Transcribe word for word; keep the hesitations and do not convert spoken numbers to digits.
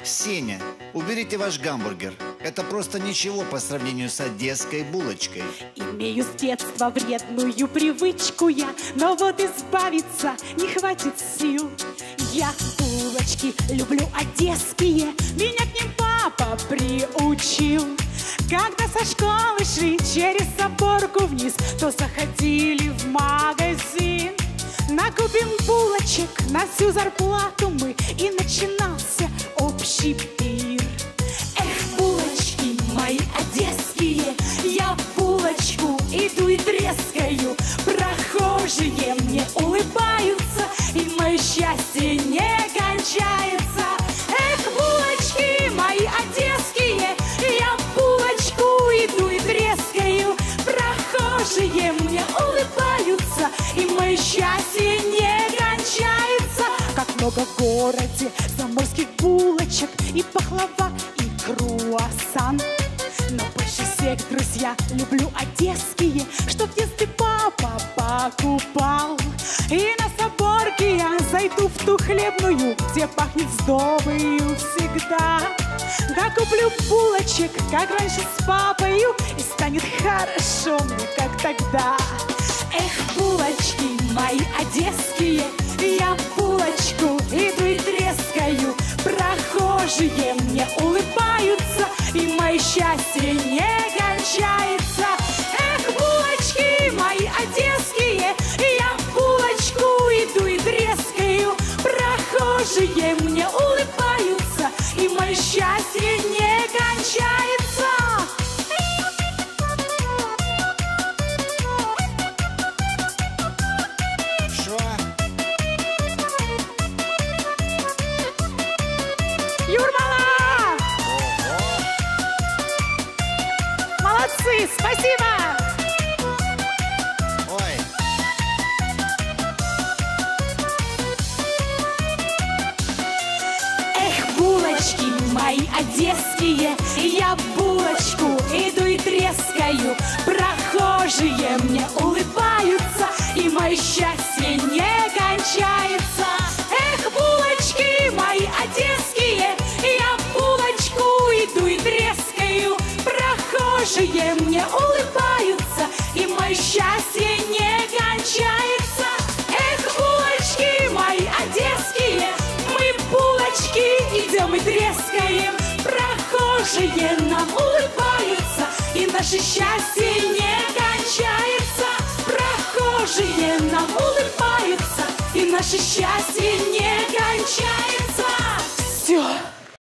Сеня, уберите ваш гамбургер. Это просто ничего по сравнению с одесской булочкой. Имею с детства вредную привычку я, но вот избавиться не хватит сил. Я булочки люблю одесские, меня к ним папа приучил. Когда со школы шли через Соборку вниз, то заходили в магазин. Накупим булочек на всю зарплату мы, и начинался общий пир. Эх, булочки мои одесские, я булочку иду и трескаю. Прохожие мне улыбаются, и мое счастье не кончается. Эх, булочки мои одесские, я булочку иду и трескаю. Прохожие мне улыбаются, и мое счастье не кончается. Как много в городе заморских булочек, и пахлава, и круассан. Но больше всех, друзья, люблю одесские, что в детстве папа покупал. И на Соборке я зайду в ту хлебную, где пахнет сдобою всегда. Да куплю булочек, как раньше с папою, и станет хорошо мне, как тогда. Эх, булочки мои одесские, я булочку иду и трескаю. Прохожие мне улыбаются, и мое счастье не кончается. Эх, булочки мои одесские, я булочку иду и трескаю. Прохожие мне улыбаются, и мое счастье не кончается. Юрмала! Молодцы, спасибо! Ой. Эх, булочки мои одесские, я булочку иду и трескаю. Прохожие мне улыбаются, и мое счастье не кончается. Эх, булочки мои одесские, я булочку иду и трескаю. Прохожие мне улыбаются, и мое счастье не кончается. Эх, булочки мои одесские, мы булочки идем и трескаем. Прохожие нам улыбаются, и наше счастье не кончается. Прохожие нам улыбаются, и наше счастье не кончается. Все.